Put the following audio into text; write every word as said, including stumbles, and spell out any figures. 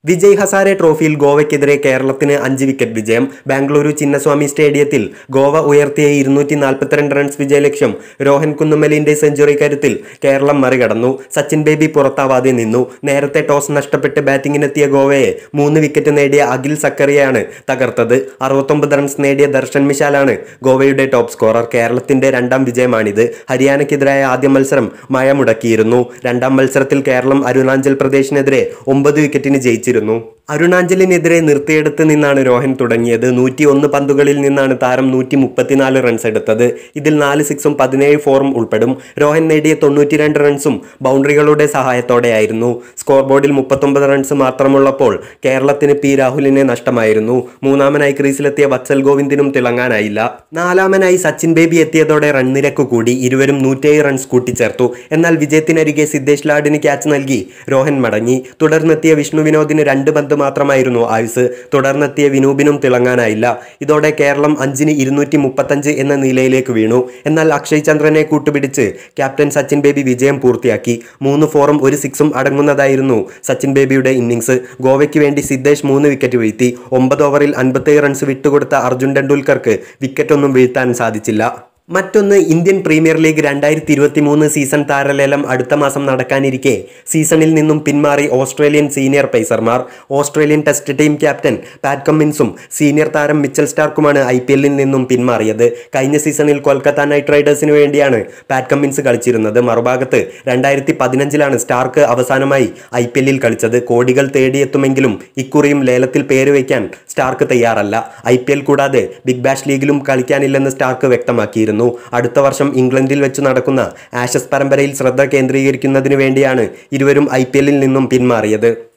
വിജയ് ഹസാരെ ട്രോഫിയിൽ ഗോവയ്ക്കെതിരെ കേരളത്തിന് അഞ്ച് വിക്കറ്റ് വിജയം. ബാംഗ്ലൂരു ചിന്നസ്വാമി സ്റ്റേഡിയത്തിൽ ഗോവ ഉയർത്തിയ ഇരുന്നൂറ്റി നാൽപ്പത്തിരണ്ട് റൺസ് വിജയലക്ഷ്യം രോഹൻ കുന്നുമലിന്റെ സെഞ്ചുറി കരുത്തിൽ കേരളം മറികടന്നു. സച്ചിൻ ബേബി പുറത്താവാതെ നിന്നു. നേരത്തെ ടോസ് നഷ്ടപ്പെട്ട് ബാറ്റിംഗിനെത്തിയ ഗോവയെ മൂന്ന് വിക്കറ്റ് നേടിയ അഖിൽ സക്കറിയയാണ് തകർത്തത്. അറുപത്തൊമ്പത് റൺസ് നേടിയ ദർശൻ മിശാലാണ് ഗോവയുടെ ടോപ്പ് സ്കോറർ. കേരളത്തിന്റെ രണ്ടാം വിജയമാണിത്. ഹരിയാനയ്ക്കെതിരായ ആദ്യ മത്സരം മഴ മുടക്കിയിരുന്നു. രണ്ടാം മത്സരത്തിൽ കേരളം അരുണാചൽ പ്രദേശിനെതിരെ ഒമ്പത് വിക്കറ്റിന് ജയിച്ചിരുന്നു. അരുണാചലിനെതിരെ നിർത്തിയെടുത്ത് നിന്നാണ് രോഹൻ തുടങ്ങിയത്. നൂറ്റി ഒന്ന് പന്തുകളിൽ നിന്നാണ് താരം നൂറ്റി മുപ്പത്തിനാല് റൺസ് എടുത്തത്. ഇതിൽ നാല് സിക്സും പതിനേഴ് ഫോറും ഉൾപ്പെടും. രോഹൻ നേടിയ തൊണ്ണൂറ്റി രണ്ട് റൺസും ബൗണ്ടറികളുടെ സഹായത്തോടെയായിരുന്നു. സ്കോർ ബോർഡിൽ മുപ്പത്തൊമ്പത് റൺസ് മാത്രമുള്ളപ്പോൾ കേരളത്തിന് പി രാഹുലിനെ നഷ്ടമായിരുന്നു. മൂന്നാമനായി ക്രീസിലെത്തിയ വത്സൽ ഗോവിന്ദിനും തിളങ്ങാനായില്ല. നാലാമനായി സച്ചിൻ ബേബി എത്തിയതോടെ റൺ നിരക്ക് കൂടി. ഇരുവരും നൂറ്റേഴ് റൺസ് കൂട്ടിച്ചേർത്തു. എന്നാൽ വിജയത്തിനരികെ സിദ്ദേശ് ലാഡിന് ക്യാച്ച് നൽകി രോഹൻ മടങ്ങി. തുടർന്നെത്തിയ വിഷ്ണു വിനോദിന് രണ്ട് പന്ത് മാത്രമായിരുന്നു ആയുസ്. തുടർന്നെത്തിയ വിനൂപിനും തിളങ്ങാനായില്ല. ഇതോടെ കേരളം അഞ്ചിന് ഇരുന്നൂറ്റി മുപ്പത്തഞ്ച് എന്ന നിലയിലേക്ക് വീണു. എന്നാൽ അക്ഷയ് ചന്ദ്രനെ കൂട്ടുപിടിച്ച് ക്യാപ്റ്റൻ സച്ചിൻ ബേബി വിജയം പൂർത്തിയാക്കി. മൂന്ന് ഫോറും ഒരു സിക്സും അടങ്ങുന്നതായിരുന്നു സച്ചിൻ ബേബിയുടെ ഇന്നിംഗ്സ്. ഗോവയ്ക്ക് വേണ്ടി സിദ്ദേശ് മൂന്ന് വിക്കറ്റ് വീഴ്ത്തി. ഒമ്പത് ഓവറിൽ അൻപത്തേഴ് റൺസ് വിട്ടുകൊടുത്ത അർജുൻ ടെണ്ടുൽക്കർക്ക് വിക്കറ്റൊന്നും വീഴ്ത്താൻ സാധിച്ചില്ല. മറ്റൊന്ന്, ഇന്ത്യൻ പ്രീമിയർ ലീഗ് രണ്ടായിരത്തി ഇരുപത്തി മൂന്ന് സീസൺ താരലേലം അടുത്ത മാസം നടക്കാനിരിക്കെ സീസണിൽ നിന്നും പിന്മാറി ഓസ്ട്രേലിയൻ സീനിയർ പേസർമാർ. Australian test team captain Pat കമ്മിൻസും സീനിയർ താരം മിച്ചൽ സ്റ്റാർക്കുമാണ് ഐ പി എല്ലിൽ നിന്നും പിന്മാറിയത്. കഴിഞ്ഞ സീസണിൽ കൊൽക്കത്ത നൈറ്റ് റൈഡേഴ്സിന് വേണ്ടിയാണ് പാറ്റ് കമ്മിൻസ് കളിച്ചിരുന്നത്. മറുഭാഗത്ത് രണ്ടായിരത്തി പതിനഞ്ചിലാണ് സ്റ്റാർക്ക് അവസാനമായി ഐ പി എല്ലിൽ കളിച്ചത്. കോടികൾ തേടിയെത്തുമെങ്കിലും ഇക്കുറിയും ലേലത്തിൽ പേര് വയ്ക്കാൻ സ്റ്റാർക്ക് തയ്യാറല്ല. ഐ പി എൽ കൂടാതെ ബിഗ് ബാഷ് ലീഗിലും കളിക്കാനില്ലെന്ന് സ്റ്റാർക്ക് വ്യക്തമാക്കിയിരുന്നു. അടുത്ത വർഷം ഇംഗ്ലണ്ടിൽ വെച്ച് നടക്കുന്ന ആഷസ് പരമ്പരയിൽ ശ്രദ്ധ കേന്ദ്രീകരിക്കുന്നതിന് വേണ്ടിയാണ് ഇരുവരും ഐ പി എല്ലിൽ നിന്നും പിന്മാറിയത്.